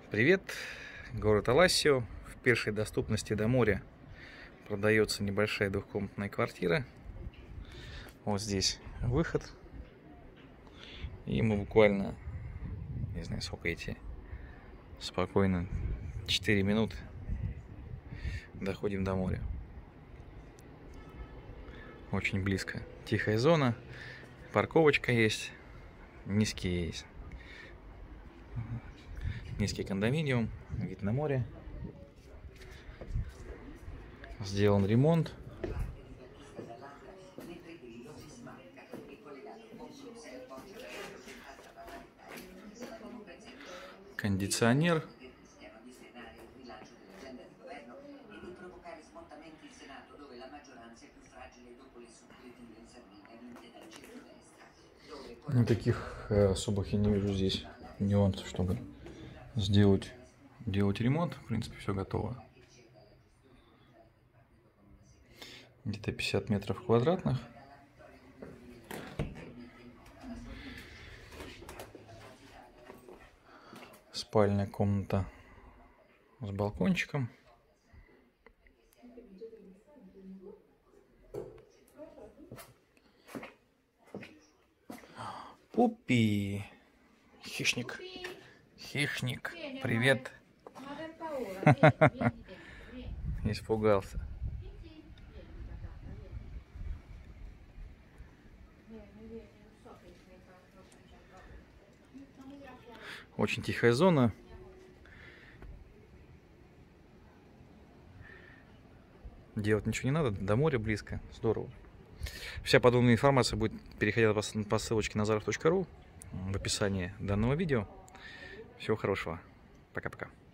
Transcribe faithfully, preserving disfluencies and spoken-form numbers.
Привет, город Алассио. В пешей доступности до моря продается небольшая двухкомнатная квартира. Вот здесь выход. И мы буквально, не знаю, сколько идти, спокойно, четыре минуты доходим до моря. Очень близко. Тихая зона, парковочка есть, низкий есть. Низкий кондоминиум, вид на море. Сделан ремонт. Кондиционер. Никаких особых я не вижу здесь нюансов, чтобы сделать, делать ремонт. В принципе, все готово. Где-то пятьдесят метров квадратных. Спальня, комната с балкончиком. Пупи. Хищник. Хищник. Привет. Испугался. Очень тихая зона. Делать ничего не надо, до моря близко, здорово. Вся подобная информация будет, переходя по ссылочке назаров точка ру в описании данного видео. Всего хорошего. Пока-пока.